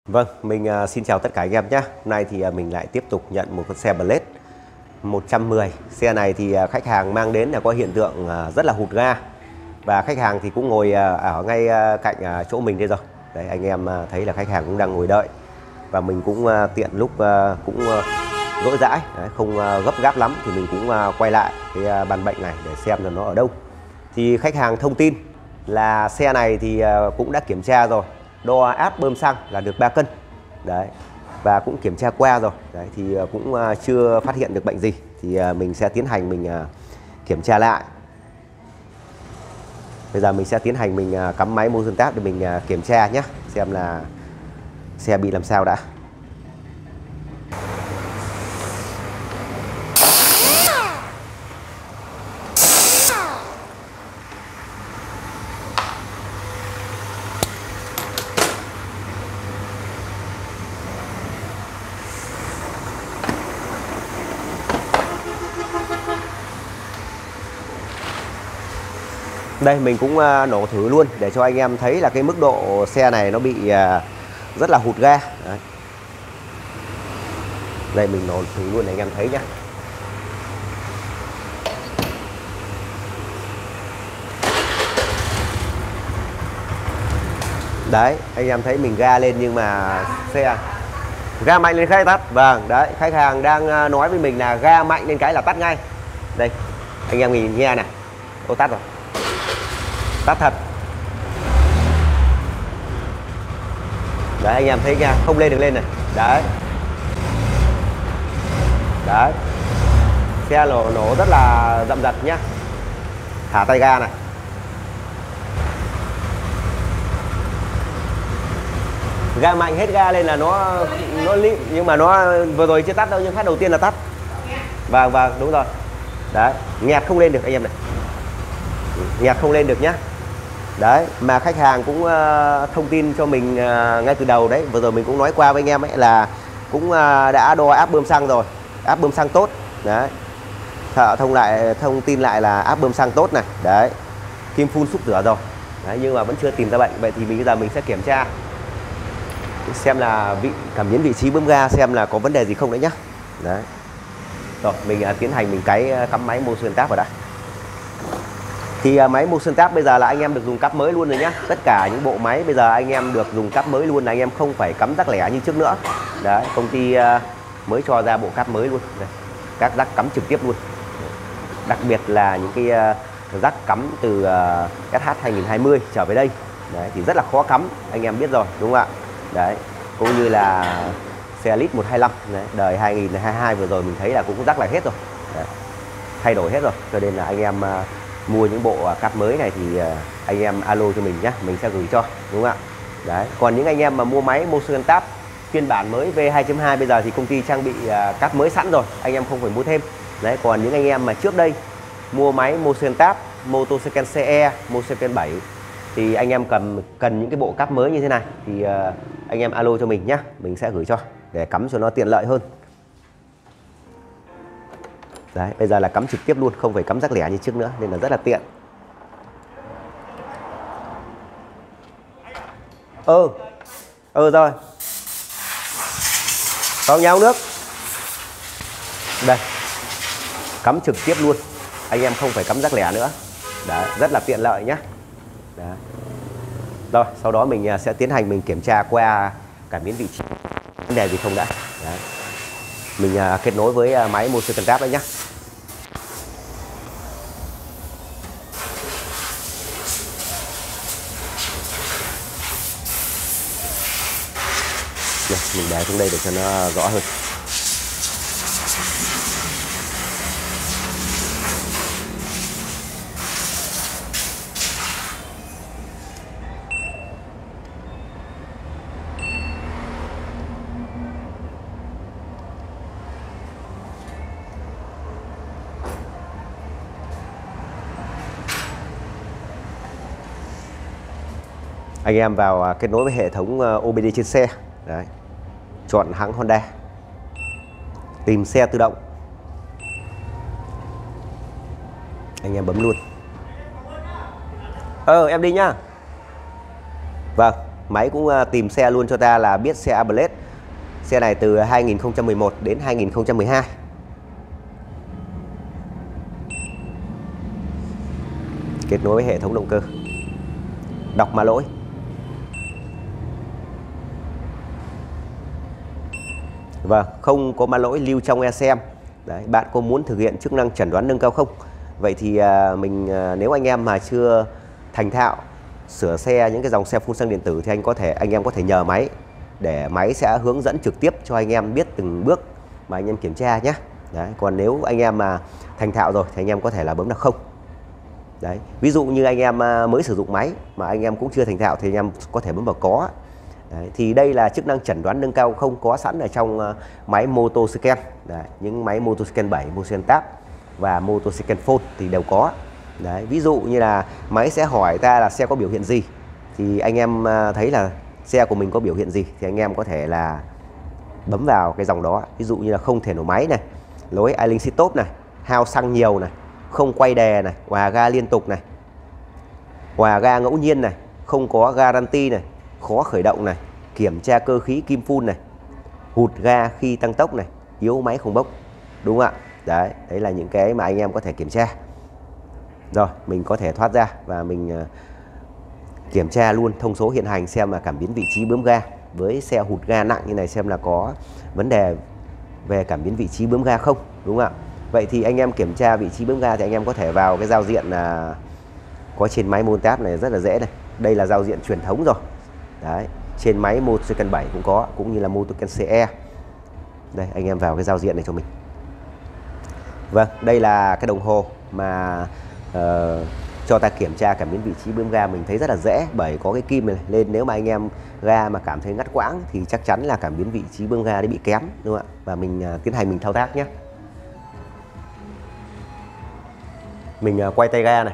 Vâng, mình xin chào tất cả anh em nhé. Hôm nay thì mình lại tiếp tục nhận một con xe Blade 110. Xe này thì khách hàng mang đến là có hiện tượng rất là hụt ga. Và khách hàng thì cũng ngồi ở ngay cạnh chỗ mình đây rồi. Đấy, anh em thấy là khách hàng cũng đang ngồi đợi. Và mình cũng tiện lúc cũng rỗi rãi, không gấp gáp lắm thì mình cũng quay lại cái bàn bệnh này để xem là nó ở đâu. Thì khách hàng thông tin là xe này thì cũng đã kiểm tra rồi, đo áp bơm xăng là được 3 cân. Đấy. Và cũng kiểm tra qua rồi. Đấy, thì cũng chưa phát hiện được bệnh gì. Thì mình sẽ tiến hành mình kiểm tra lại. Bây giờ mình sẽ tiến hành mình cắm máy motion tap để mình kiểm tra nhé, xem là xe bị làm sao đã. Đây mình cũng nổ thử luôn để cho anh em thấy là cái mức độ xe này nó bị rất là hụt ga. Đấy. Đây mình nổ thử luôn để anh em thấy nhé. Đấy, anh em thấy mình ga lên nhưng mà xe ga mạnh lên cái tắt. Vâng, đấy, khách hàng đang nói với mình là ga mạnh lên cái là tắt ngay. Đây, anh em nhìn nghe này. Ô, tắt rồi. Tắt thật. Đấy, anh em thấy nha, không lên được lên này. Đấy. Đấy. Xe nổ rất là dậm dật nhá. Thả tay ga này. Ga mạnh hết ga lên là nó lịm, nhưng mà nó vừa rồi chưa tắt đâu, nhưng phát đầu tiên là tắt. Vâng, đúng rồi. Đấy, nghẹt không lên được anh em này. Nghẹt không lên được nhá. Đấy, mà khách hàng cũng thông tin cho mình ngay từ đầu đấy, vừa rồi mình cũng nói qua với anh em ấy là cũng đã đo áp bơm xăng rồi, áp bơm xăng tốt. Đấy. Thợ thông tin lại là áp bơm xăng tốt này. Đấy. Kim phun xúc rửa rồi. Đấy, nhưng mà vẫn chưa tìm ra bệnh. Vậy thì bây giờ mình sẽ kiểm tra xem là cảm biến vị trí bơm ga xem là có vấn đề gì không đấy nhá. Đấy. Rồi, mình tiến hành mình cắm máy motion tap vào đã. Thì máy motion tap bây giờ là anh em được dùng cáp mới luôn rồi nhá. Tất cả những bộ máy bây giờ anh em được dùng cáp mới luôn, là anh em không phải cắm rắc lẻ như trước nữa. Đấy, công ty mới cho ra bộ cáp mới luôn. Đây, các rắc cắm trực tiếp luôn. Đặc biệt là những cái rắc cắm từ SH 2020 trở về đây. Đấy, thì rất là khó cắm, anh em biết rồi đúng không ạ? Đấy, cũng như là xe Lit 125 đấy, đời 2022 vừa rồi mình thấy là cũng rắc lại hết rồi. Đấy, thay đổi hết rồi, cho nên là anh em mua những bộ cáp mới này thì anh em alo cho mình nhé, mình sẽ gửi cho, đúng không ạ? Đấy, còn những anh em mà mua máy motion tap phiên bản mới V2.2 bây giờ thì công ty trang bị cáp mới sẵn rồi, anh em không phải mua thêm. Đấy, còn những anh em mà trước đây mua máy motion tap Motoscan CE, Motoscan 7 thì anh em cần những cái bộ cáp mới như thế này thì anh em alo cho mình nhé, mình sẽ gửi cho để cắm cho nó tiện lợi hơn. Đấy, bây giờ là cắm trực tiếp luôn, không phải cắm rắc lẻ như trước nữa, nên là rất là tiện. Rồi. Có nhau nước. Đây. Cắm trực tiếp luôn. Anh em không phải cắm rắc lẻ nữa. Đấy, rất là tiện lợi nhé. Đấy. Rồi, sau đó mình sẽ tiến hành mình kiểm tra qua cảm biến vị trí vấn đề gì không đã. Đấy. Mình kết nối với máy motion tap đấy nhé. Mình để xuống đây để cho nó rõ hơn. Anh em vào kết nối với hệ thống OBD trên xe. Đấy. Chọn hãng Honda, tìm xe tự động, anh em bấm luôn. Em đi nhá. Vâng, Máy cũng tìm xe luôn cho ta là biết xe Blade. Xe này từ 2011 đến 2012. Kết nối với hệ thống động cơ. Đọc mã lỗi. Vâng, không có mã lỗi lưu trong eSIM. Đấy, bạn có muốn thực hiện chức năng chẩn đoán nâng cao không? Vậy thì nếu anh em mà chưa thành thạo sửa xe, những cái dòng xe phun xăng điện tử, thì anh em có thể nhờ máy để máy sẽ hướng dẫn trực tiếp cho anh em biết từng bước mà anh em kiểm tra nhé. Đấy, còn nếu anh em mà thành thạo rồi thì anh em có thể là bấm là không. Đấy, ví dụ như anh em mới sử dụng máy mà anh em cũng chưa thành thạo thì anh em có thể bấm vào có. Đấy, thì đây là chức năng chẩn đoán nâng cao không có sẵn ở trong máy Motoscan. Đấy, những máy Motoscan 7, Motoscan Tab và Motoscan Phone thì đều có. Đấy, ví dụ như là máy sẽ hỏi ta là xe có biểu hiện gì, thì anh em thấy là xe của mình có biểu hiện gì thì anh em có thể là bấm vào cái dòng đó. Ví dụ như là không thể nổ máy này, lối idling stop này, hao xăng nhiều này, không quay đè này, hòa ga liên tục này, hòa ga ngẫu nhiên này, không có guarantee này, khó khởi động này, kiểm tra cơ khí kim phun này, hụt ga khi tăng tốc này, yếu máy không bốc. Đúng không ạ? Đấy, đấy là những cái mà anh em có thể kiểm tra. Rồi, mình có thể thoát ra và mình kiểm tra luôn thông số hiện hành xem là cảm biến vị trí bướm ga. Với xe hụt ga nặng như này xem là có vấn đề về cảm biến vị trí bướm ga không. Đúng không ạ? Vậy thì anh em kiểm tra vị trí bướm ga thì anh em có thể vào cái giao diện là có trên máy Montap này, rất là dễ này. Đây là giao diện truyền thống rồi. Đấy, trên máy Motoscan 7 cũng có, cũng như là Motoscan CE. Đây, anh em vào cái giao diện này cho mình. Vâng, đây là cái đồng hồ mà cho ta kiểm tra cảm biến vị trí bướm ga. Mình thấy rất là dễ bởi có cái kim này lên. Nếu mà anh em ga mà cảm thấy ngắt quãng thì chắc chắn là cảm biến vị trí bướm ga đấy bị kém, đúng không ạ? Và mình tiến hành mình thao tác nhé. Mình quay tay ga này.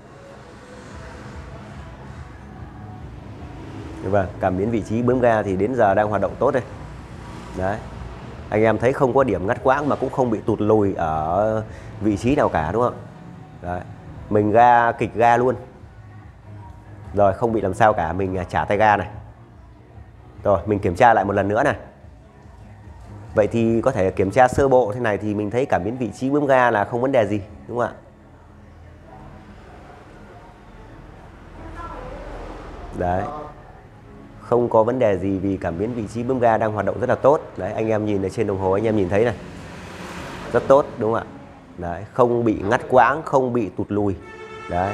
Vâng, cảm biến vị trí bướm ga thì đến giờ đang hoạt động tốt đây. Đấy, anh em thấy không có điểm ngắt quãng mà cũng không bị tụt lùi ở vị trí nào cả, đúng không? Đấy, mình kịch ga luôn. Rồi, không bị làm sao cả, mình trả tay ga này. Rồi, mình kiểm tra lại một lần nữa này. Vậy thì có thể kiểm tra sơ bộ thế này thì mình thấy cảm biến vị trí bướm ga là không vấn đề gì, đúng không ạ? Đấy, không có vấn đề gì vì cảm biến vị trí bướm ga đang hoạt động rất là tốt. Đấy, anh em nhìn ở trên đồng hồ anh em nhìn thấy này, rất tốt, đúng không ạ? Đấy, không bị ngắt quãng, không bị tụt lùi. Đấy,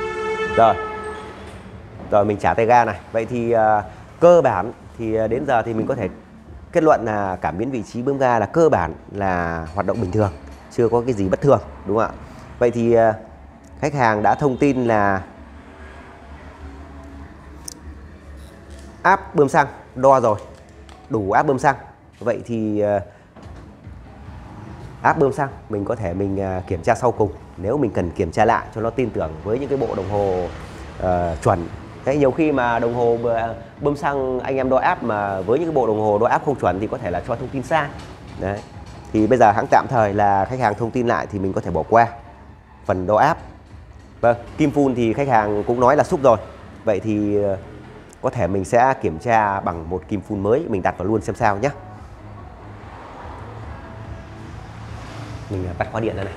rồi mình trả tay ga này. Vậy thì cơ bản thì đến giờ thì mình có thể kết luận là cảm biến vị trí bướm ga là cơ bản là hoạt động bình thường, chưa có cái gì bất thường, đúng không ạ? Vậy thì khách hàng đã thông tin là áp bơm xăng đo rồi, đủ áp bơm xăng. Vậy thì áp bơm xăng mình có thể kiểm tra sau cùng, nếu mình cần kiểm tra lại cho nó tin tưởng với những cái bộ đồng hồ chuẩn. Thế nhiều khi mà đồng hồ bơm xăng anh em đo áp mà với những cái bộ đồng hồ đo áp không chuẩn thì có thể là cho thông tin sai. Đấy, thì bây giờ hãng tạm thời là khách hàng thông tin lại thì mình có thể bỏ qua phần đo áp. Vâng, kim phun thì khách hàng cũng nói là xúc rồi. Vậy thì có thể mình sẽ kiểm tra bằng một kim phun mới, mình đặt vào luôn xem sao nhé. Mình tắt khóa điện ra này.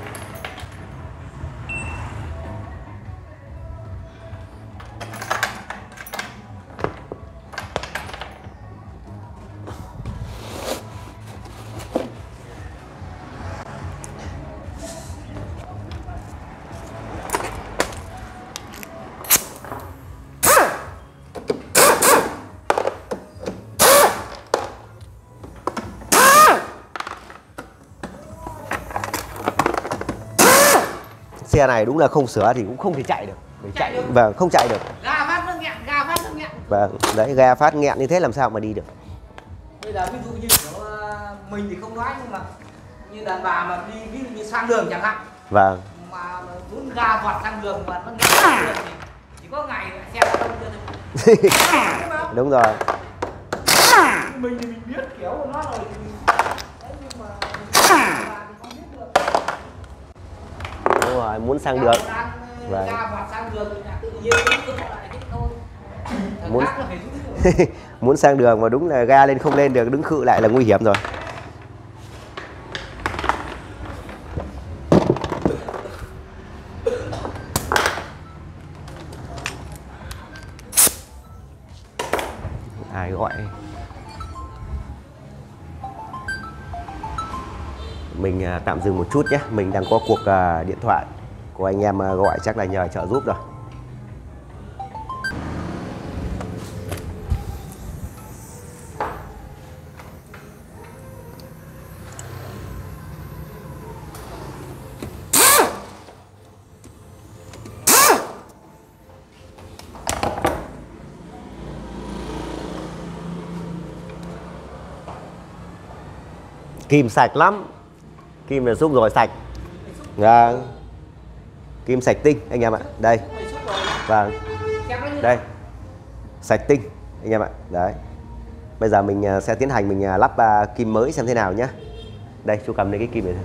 Xe này đúng là không sửa thì cũng không thể chạy được. Để chạy được. Vâng, không chạy được. Ga phát nó nghẹn, ga phát nó nghẹn. Vâng, đấy, ga phát nghẹn như thế làm sao mà đi được. Bây giờ ví dụ như mình thì không nói, nhưng mà như đàn bà mà đi ví dụ như sang đường chẳng hạn. Vâng. Mà muốn ga vọt sang đường mà nó nghẹn sang đường thì chỉ có ngày xe nó đông chưa thôi. Đúng rồi. Mình thì mình biết kiểu của nó rồi thì đấy, nhưng mà không biết được. Đúng rồi, muốn sang đường. Ga vọt sang đường thì tự nhiên nó lại thích thôi. muốn muốn sang đường mà đúng là ga lên không lên được, đứng khự lại là nguy hiểm rồi. Ai gọi mình tạm dừng một chút nhé, mình đang có cuộc điện thoại của anh em gọi, chắc là nhờ trợ giúp rồi. Kim sạch lắm, kim là xúc rồi, sạch. Vâng. Kim sạch tinh anh em ạ. Đây. Vâng. Đây. Sạch tinh anh em ạ. Đấy. Bây giờ mình sẽ tiến hành mình lắp kim mới xem thế nào nhé. Đây, chú cầm lấy cái kim này.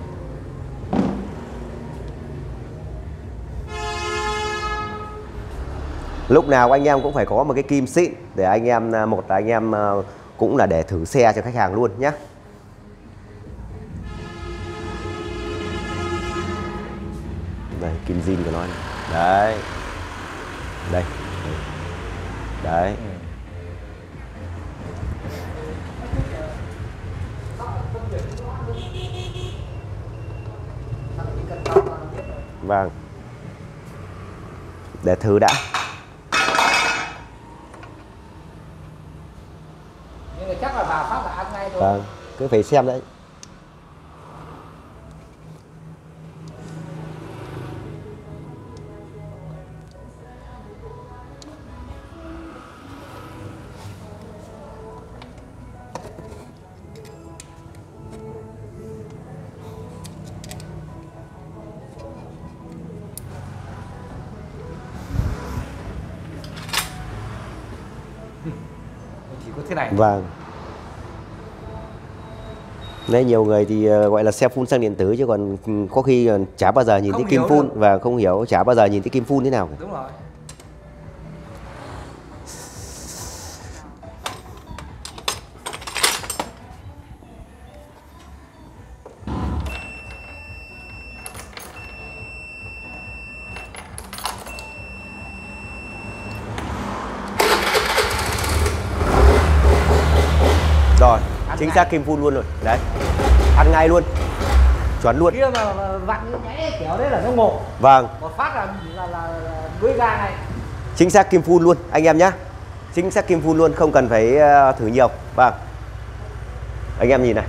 Lúc nào anh em cũng phải có một cái kim xịn để anh em, một là anh em cũng là để thử xe cho khách hàng luôn nhé. Đây, kim zin của nó này. Đấy. Đây. Đấy. Vâng. Để thử đã. Nhưng mà chắc là vào phát là ăn ngay thôi. Vâng, cứ phải xem đấy. Chỉ có thế này. Vâng. Đấy, nhiều người thì gọi là xe phun xăng điện tử, chứ còn có khi chả bao giờ nhìn thấy kim phun và không hiểu, chả bao giờ nhìn thấy kim phun thế nào. Đúng rồi. Rồi, chính xác kim phun luôn rồi. Đấy. Ăn ngay luôn. Chuẩn luôn. Kia mà vặn như nháy kiểu đấy là nó ngộ. Vâng. Một phát là đuôi ga này. Chính xác kim phun luôn anh em nhé. Chính xác kim phun luôn, không cần phải thử nhiều. Vâng. Anh em nhìn này.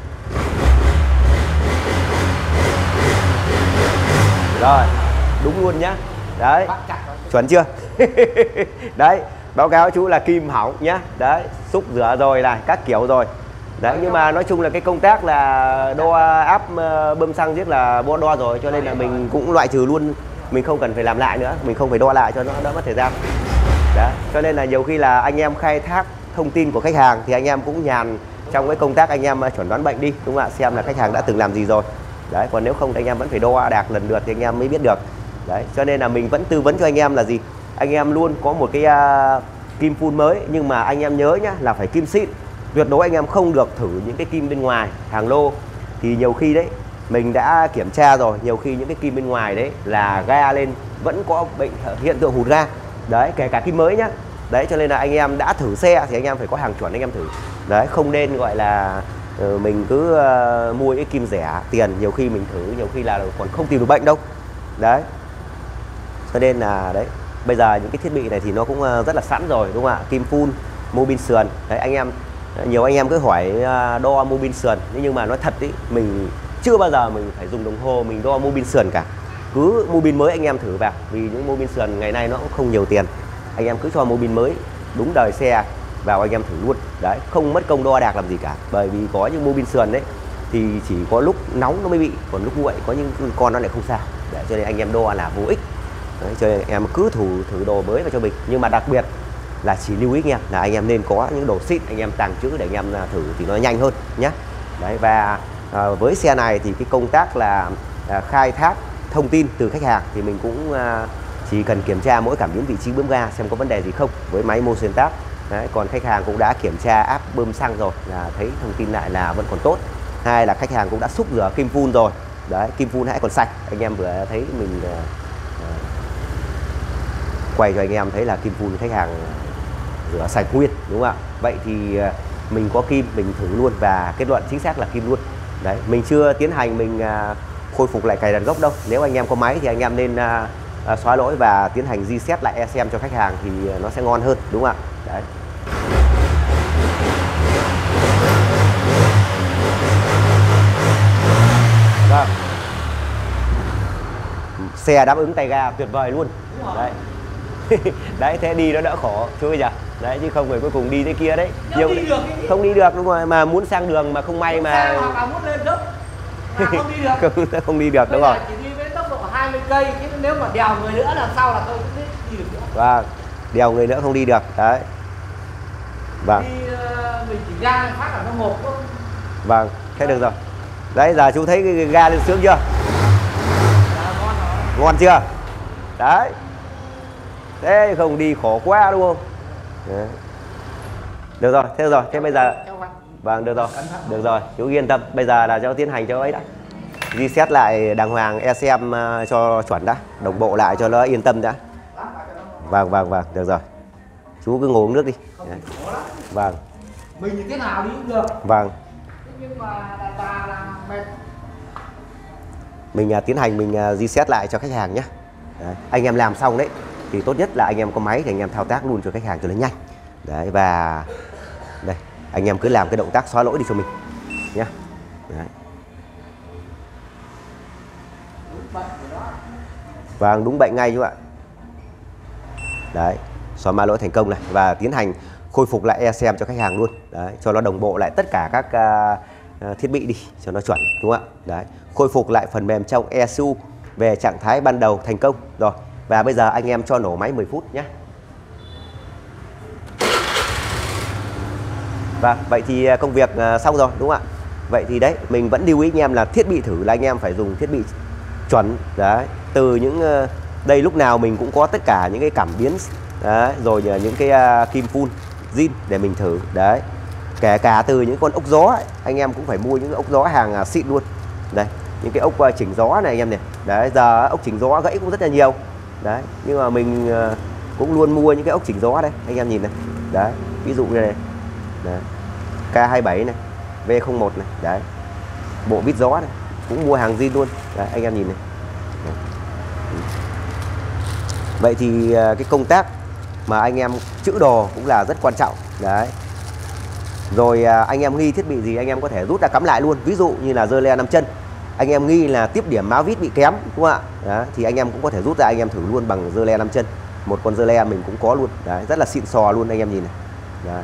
Rồi, đúng luôn nhá. Đấy. Chuẩn chưa? Đấy, báo cáo chú là kim hỏng nhá. Đấy, xúc rửa rồi này, các kiểu rồi. Đấy, nhưng mà nói chung là cái công tác là đo áp bơm xăng giết là đo rồi, cho nên là mình cũng loại trừ luôn, mình không cần phải làm lại nữa, mình không phải đo lại cho nó đỡ mất thời gian. Đấy, cho nên là nhiều khi là anh em khai thác thông tin của khách hàng thì anh em cũng nhàn trong cái công tác anh em chuẩn đoán bệnh đi, đúng không ạ? Xem là khách hàng đã từng làm gì rồi. Đấy, còn nếu không thì anh em vẫn phải đo đạc lần lượt thì anh em mới biết được. Đấy, cho nên là mình vẫn tư vấn cho anh em là gì? Anh em luôn có một cái kim phun mới, nhưng mà anh em nhớ nhá, là phải kim xịn. Tuyệt đối anh em không được thử những cái kim bên ngoài hàng lô, thì nhiều khi đấy mình đã kiểm tra rồi, nhiều khi những cái kim bên ngoài đấy là ga lên vẫn có hiện tượng hụt ga. Đấy, kể cả kim mới nhá. Đấy, cho nên là anh em đã thử xe thì anh em phải có hàng chuẩn anh em thử. Đấy, không nên gọi là mình cứ mua những kim rẻ tiền, nhiều khi mình thử nhiều khi là còn không tìm được bệnh đâu. Đấy, cho nên là đấy, bây giờ những cái thiết bị này thì nó cũng rất là sẵn rồi, đúng không ạ? Kim phun, mô bin sườn. Đấy, anh em nhiều anh em cứ hỏi đo mô bin sườn, nhưng mà nói thật ý, mình chưa bao giờ mình phải dùng đồng hồ mình đo mô bin sườn cả. Cứ mô bin mới anh em thử vào, vì những mô bin sườn ngày nay nó cũng không nhiều tiền, anh em cứ cho mô bin mới đúng đời xe vào anh em thử luôn. Đấy, không mất công đo đạc làm gì cả, bởi vì có những mô bin sườn đấy thì chỉ có lúc nóng nó mới bị, còn lúc nguội có những con nó lại không sao. Để cho nên anh em đo là vô ích. Đấy, cho nên em cứ thử đồ mới vào cho mình, nhưng mà đặc biệt là chỉ lưu ý anh em là anh em nên có những đồ xịn anh em tàng trữ để anh em thử thì nó nhanh hơn nhé. Đấy, và với xe này thì cái công tác là khai thác thông tin từ khách hàng thì mình cũng chỉ cần kiểm tra mỗi cảm biến vị trí bơm ga xem có vấn đề gì không với máy Motion Tap. Đấy, còn khách hàng cũng đã kiểm tra áp bơm xăng rồi là thấy thông tin lại là vẫn còn tốt. Hai là khách hàng cũng đã xúc rửa kim phun rồi. Đấy, kim phun hãy còn sạch. Anh em vừa thấy mình quay cho anh em thấy là kim phun khách hàng rửa sạch nguyên, đúng không ạ? Vậy thì mình có kim mình thử luôn và kết luận chính xác là kim luôn. Đấy, mình chưa tiến hành mình khôi phục lại cài đặt gốc đâu. Nếu anh em có máy thì anh em nên xóa lỗi và tiến hành reset lại ECM cho khách hàng thì nó sẽ ngon hơn, đúng không ạ? Đấy. Vâng. Xe đáp ứng tay ga tuyệt vời luôn. Đấy. Đấy, thế đi nó đỡ khổ chứ bây giờ. Đấy, chứ không phải cuối cùng đi thế kia đấy. Nhiều đi được không đi được, đúng rồi, mà muốn sang đường mà không may mà hoặc là muốn lên dốc không đi được. không đi được, đúng rồi. Chỉ đi với tốc độ 20 cây, chứ nếu mà đèo người nữa là sau là tôi cũng đi được nữa. Vâng, đèo người nữa không đi được. Đấy. Vâng. Đi mình chỉ ra phát là nó một thôi. Vâng, thế được rồi. Đấy, giờ chú thấy cái ga lên sướng chưa? Ngon rồi. Ngon chưa? Đấy. Thế không đi khổ quá, đúng không? Đấy. Được rồi, thế rồi. Thế bây giờ vâng, được rồi. Được rồi, chú yên tâm. Bây giờ là cho tiến hành cho ấy đã. Reset lại đàng hoàng ECM cho chuẩn đã, đồng bộ lại cho nó yên tâm đã. Vâng, vâng, vâng, được rồi. Chú cứ ngồi uống nước đi. Đấy. Vâng. Mình thì thế nào đi cũng được. Vâng. Nhưng mà đàn bà là mệt. Mình tiến hành mình reset lại cho khách hàng nhé. Đấy. Anh em làm xong đấy thì tốt nhất là anh em có máy thì anh em thao tác luôn cho khách hàng cho nó nhanh. Đấy, và đây anh em cứ làm cái động tác xóa lỗi đi cho mình nhé. Đấy. Vâng, đúng bệnh ngay chú ạ. Đấy, xóa mã lỗi thành công này và tiến hành khôi phục lại ECM cho khách hàng luôn. Đấy, cho nó đồng bộ lại tất cả các thiết bị đi cho nó chuẩn, đúng không ạ? Đấy, khôi phục lại phần mềm trong ECU về trạng thái ban đầu thành công rồi. Và bây giờ anh em cho nổ máy 10 phút nhé. Vâng, vậy thì công việc xong rồi, đúng không ạ? Vậy thì đấy, mình vẫn lưu ý anh em là thiết bị thử là anh em phải dùng thiết bị chuẩn. Đấy, từ những đây lúc nào mình cũng có tất cả những cái cảm biến đấy, rồi những cái kim phun zin để mình thử. Đấy, kể cả từ những con ốc gió ấy, anh em cũng phải mua những ốc gió hàng xịn luôn. Đây, những cái ốc chỉnh gió này anh em này. Đấy, giờ ốc chỉnh gió gãy cũng rất là nhiều. Đấy, nhưng mà mình cũng luôn mua những cái ốc chỉnh gió đây, anh em nhìn này. Đấy, ví dụ như này. Đấy. K27 này, V01 này, đấy. Bộ vít gió này, cũng mua hàng zin luôn. Đấy, anh em nhìn này. Đấy. Vậy thì cái công tác mà anh em chữ đồ cũng là rất quan trọng. Đấy. Rồi anh em nghi thiết bị gì anh em có thể rút ra cắm lại luôn. Ví dụ như là dơ le 5 chân, anh em nghi là tiếp điểm máu vít bị kém, đúng không ạ? Đấy, thì anh em cũng có thể rút ra anh em thử luôn bằng dơ le 5 chân. Một con dơ le mình cũng có luôn. Đấy, rất là xịn sò luôn anh em nhìn này. Đấy.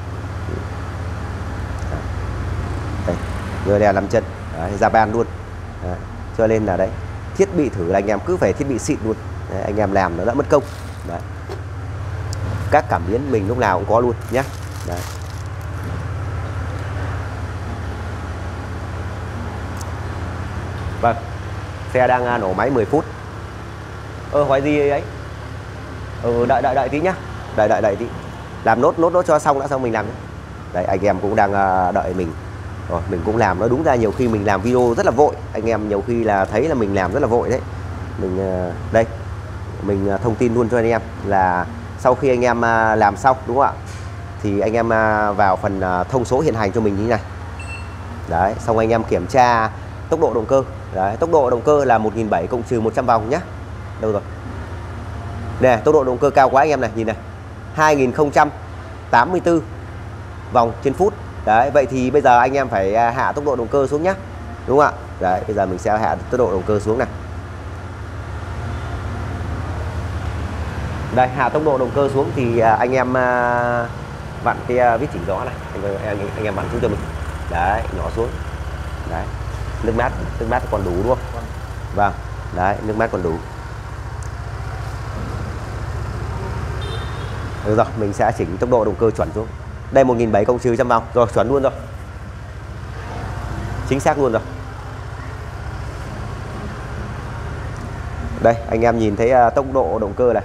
Đây, dơ le 5 chân, Japan luôn. Đấy. Cho nên là đấy, thiết bị thử là anh em cứ phải thiết bị xịn luôn. Đấy, anh em làm nó đỡ mất công. Đấy. Các cảm biến mình lúc nào cũng có luôn nhé. Đấy. Vâng, xe đang nổ máy 10 phút. Hỏi gì ấy? Đợi tí nhá. Đợi tí. Làm nốt cho xong đã, xong mình làm nhé. Đấy, anh em cũng đang đợi mình. Rồi, mình cũng làm nó đúng ra nhiều khi mình làm video rất là vội. Anh em nhiều khi là thấy là mình làm rất là vội đấy. Mình đây, mình thông tin luôn cho anh em là sau khi anh em làm xong, đúng không ạ? Thì anh em vào phần thông số hiện hành cho mình như thế này. Đấy, xong anh em kiểm tra tốc độ động cơ. Đấy, tốc độ động cơ là 1.700 cộng trừ 100 vòng nhé. Đâu rồi? Nè, tốc độ động cơ cao quá anh em này, nhìn này. 2084 vòng trên phút. Đấy, vậy thì bây giờ anh em phải hạ tốc độ động cơ xuống nhé. Đúng không ạ? Đấy, bây giờ mình sẽ hạ tốc độ động cơ xuống này. Đây, hạ tốc độ động cơ xuống thì anh em vặn cái vít chỉnh gió này. Anh em vặn xuống cho mình. Đấy, nhỏ xuống. Đấy. Nước mát còn đủ đúng không? Vâng. Đấy, nước mát còn đủ. Được rồi, mình sẽ chỉnh tốc độ động cơ chuẩn xuống. Đây 1.700 cộng trừ 100 vòng. Rồi, chuẩn luôn rồi. Chính xác luôn rồi. Đây anh em nhìn thấy tốc độ động cơ này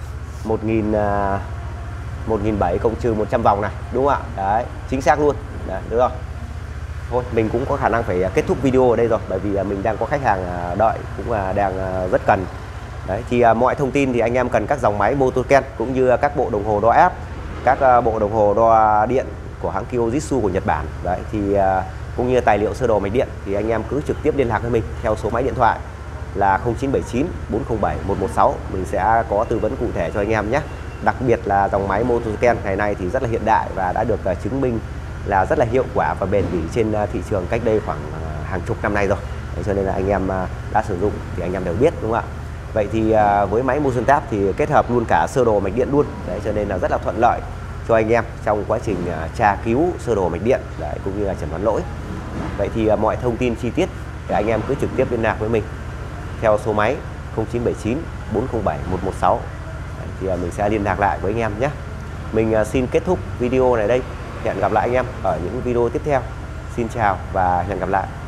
1700 cộng trừ 100 vòng này, đúng không ạ? Đấy, chính xác luôn. Đấy, được rồi. Thôi mình cũng có khả năng phải kết thúc video ở đây rồi, bởi vì mình đang có khách hàng đợi, cũng đang rất cần. Đấy, thì mọi thông tin thì anh em cần các dòng máy Motoken cũng như các bộ đồng hồ đo áp, các bộ đồng hồ đo điện của hãng Kyojitsu của Nhật Bản. Đấy thì cũng như tài liệu sơ đồ mạch điện thì anh em cứ trực tiếp liên lạc với mình theo số máy điện thoại là 0979 407 116. Mình sẽ có tư vấn cụ thể cho anh em nhé. Đặc biệt là dòng máy Motoken ngày nay thì rất là hiện đại và đã được chứng minh là rất là hiệu quả và bền bỉ trên thị trường cách đây khoảng hàng chục năm nay rồi. Đấy, cho nên là anh em đã sử dụng thì anh em đều biết, đúng không ạ? Vậy thì với máy Motion Tab thì kết hợp luôn cả sơ đồ mạch điện luôn. Đấy, cho nên là rất là thuận lợi cho anh em trong quá trình tra cứu sơ đồ mạch điện. Đấy, cũng như là chẩn đoán lỗi. Vậy thì mọi thông tin chi tiết thì anh em cứ trực tiếp liên lạc với mình theo số máy 0979 407 116. Đấy, thì mình sẽ liên lạc lại với anh em nhé. Mình xin kết thúc video này đây. Hẹn gặp lại anh em ở những video tiếp theo. Xin chào và hẹn gặp lại.